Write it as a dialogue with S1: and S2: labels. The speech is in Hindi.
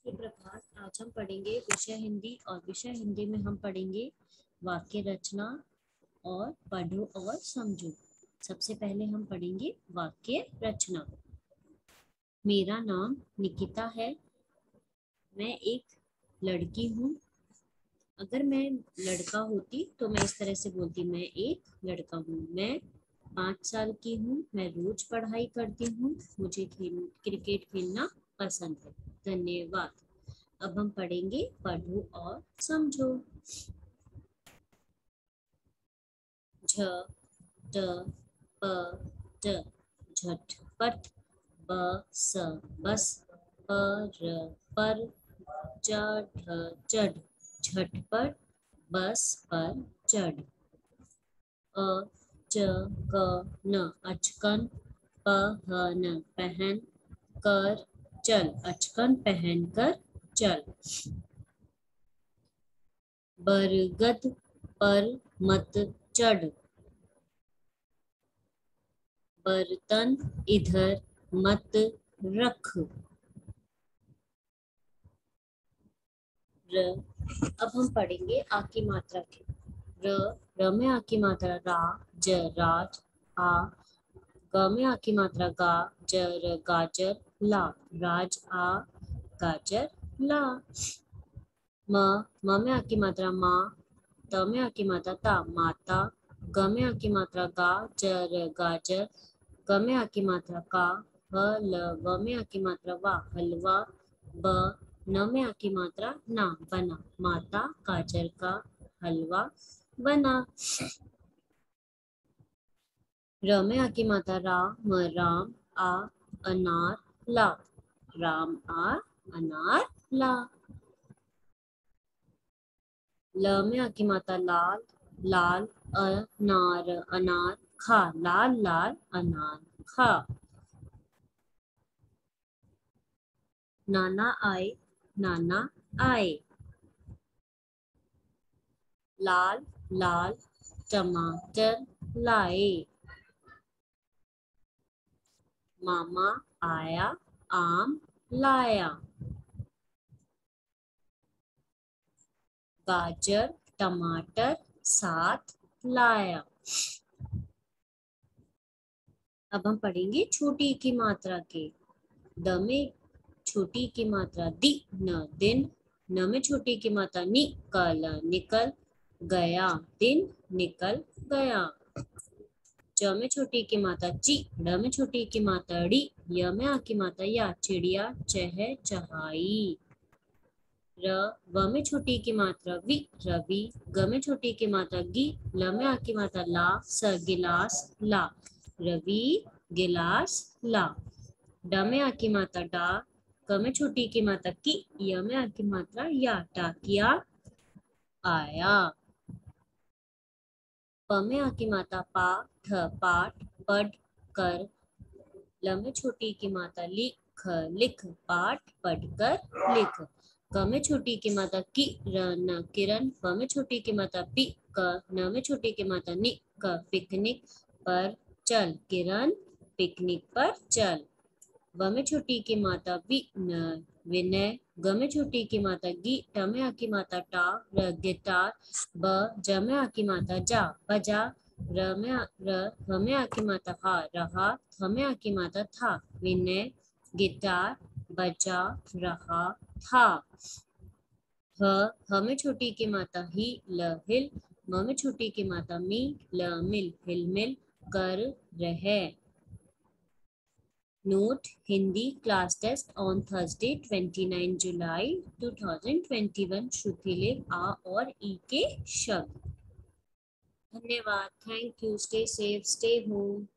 S1: सुप्रभात। आज हम पढ़ेंगे विषय हिंदी और विषय हिंदी में हम पढ़ेंगे वाक्य रचना और पढ़ो और समझो। सबसे पहले हम पढ़ेंगे वाक्य रचना। मेरा नाम निकिता है। मैं एक लड़की हूँ। अगर मैं लड़का होती तो मैं इस तरह से बोलती, मैं एक लड़का हूँ। मैं 5 साल की हूँ। मैं रोज पढ़ाई करती हूँ। मुझे क्रिकेट खेलना पसंद है। धन्यवाद। अब हम पढ़ेंगे पढ़ो और समझो। झ ट प ट झटपट। बस बस। पर चढ़ झटपट बस पर चढ़। अचकन अचकन। पहन पहन कर चल। अचकन पहन कर चल। बरगद पर मत चढ़। बर्तन इधर मत रख। अब हम पढ़ेंगे आ की मात्रा के। र में आ की मात्रा रा ज राज। आ ग में आ की मात्रा गा जर गाजर ला राज आ गाजर ला। म में आ की मात्रा माँ। त में आ की मात्रा ता माता। ग में आ की मात्रा गा जर गाजर। ग में आ की मात्रा का हल। व में आ की मात्रा वा हलवा। ब न में आ की मात्रा ना बना माता गाजर का हलवा बना। र में आ की मात्रा राम राम आ अनार ला राम आ अनार ला। ल में आ की मात्रा लाल लाल अनार अनार खा लाल लाल अनार खा। नाना आए नाना आए। लाल लाल टमाटर लाए। मामा आया आम लाया। गाजर टमाटर साथ लाया। अब हम पढ़ेंगे छोटी की मात्रा के। द में छोटी की मात्रा दी न दिन। न में छोटी की मात्रा निकल निकल गया दिन निकल गया। च में छोटी की मात्रा ची। ड में छोटी की मात्रा ड़ी। य में आ की मात्रा या चिड़िया चह चहाई। व में छोटी की मात्रा वि रवि। ग में छोटी की मात्रा गी। ल में आ की मात्रा ला स गिलास ला रवि गिलास ला। ड में आ की मात्रा डा। क में छोटी की मात्रा की। य में आ की मात्रा या टाकिया आया। प में आ की मात्रा पा ठ पाठ पढ़ कर। ल में छोटी की मात्रा लिख लिख पाठ पढ़कर लिख। क में छोटी की मात्रा की न किरण। प में छोटी की मात्रा पी क। न में छोटी की मात्रा नि क पिकनिक पर चल किरण पिकनिक पर चल। व में छोटी की मात्रा वि न विनय। ग में छोटी की मात्रा गी। ट में आ की मात्रा टा गिटार। ब ज में आ की मात्रा जा बजा। र में ह में आ की मात्रा हा रहा। थ में आ की मात्रा था विनय गिटार बजा रहा था। ह में छोटी की मात्रा ही ल हिल। म में छोटी की मात्रा मी ल मिल हिल मिल कर रहे। Note: Hindi class test on Thursday 29 July 2021 श्रुति लेख आ और ई के शब्द। धन्यवाद। Thank you. Stay safe stay home.